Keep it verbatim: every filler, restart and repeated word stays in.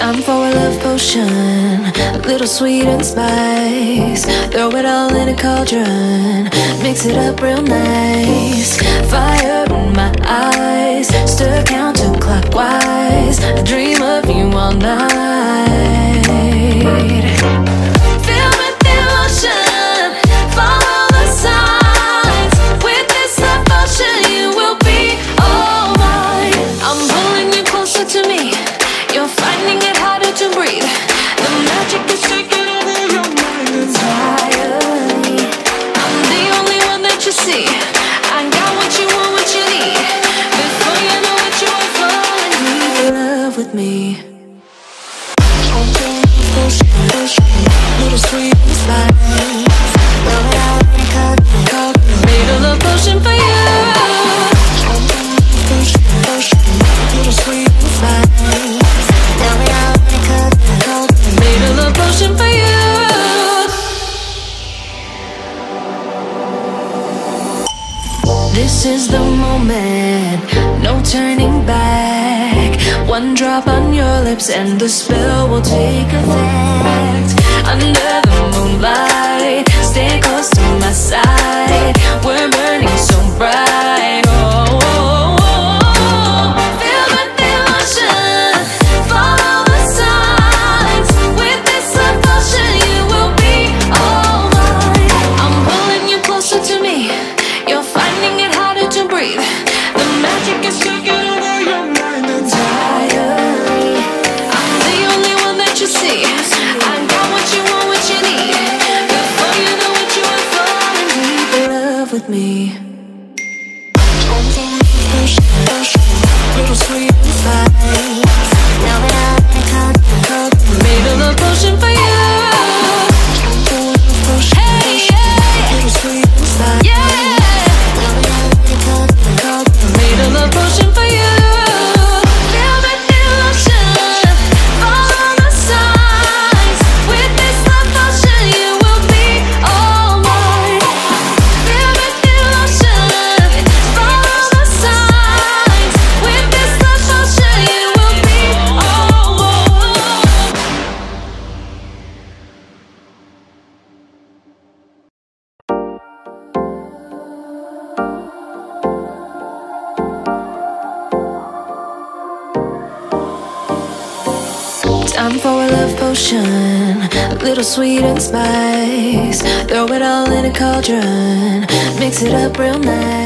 Time for a love potion, a little sweet and spice. Throw it all in a cauldron, mix it up real nice. Fire in my eyes, stir counterclockwise. I dream of you all night. Feel with devotion, follow the signs. With this devotion, you will be all mine. I'm pulling you closer to me. You're finding it harder to breathe. The magic is taking over your mind entirely. I'm the only one that you see. I got what you want, what you need. Before you know it, you are falling deep in love with me. Little sweet and spice. Made a love potion for you. Little sweet and spice. Made a love potion for you. This is the moment, no turning back. One drop on your lips and the spell will take effect. Under the moonlight, stay close to my side. We're burning so bright. Oh, oh, oh. Feel the devotion, follow the signs. With this devotion, you will be all mine. I'm pulling you closer to me. You're finding it harder to breathe. The magic is taking over your mind entirely. I'm the only one that you see. I got what you want, what you need. Before you know it, you are falling deep in love with me. Little sweet and spice. Made a love potion for you. Hey, yeah. Little sweet and spice. Yeah. Made a love potion for you. Feel the devotion, follow the signs. With this love potion, you will be all mine. Feel the devotion, follow the signs. With this love potion, you will be all mine. Time for a love potion, a little sweet and spice. Throw it all in a cauldron, mix it up real nice.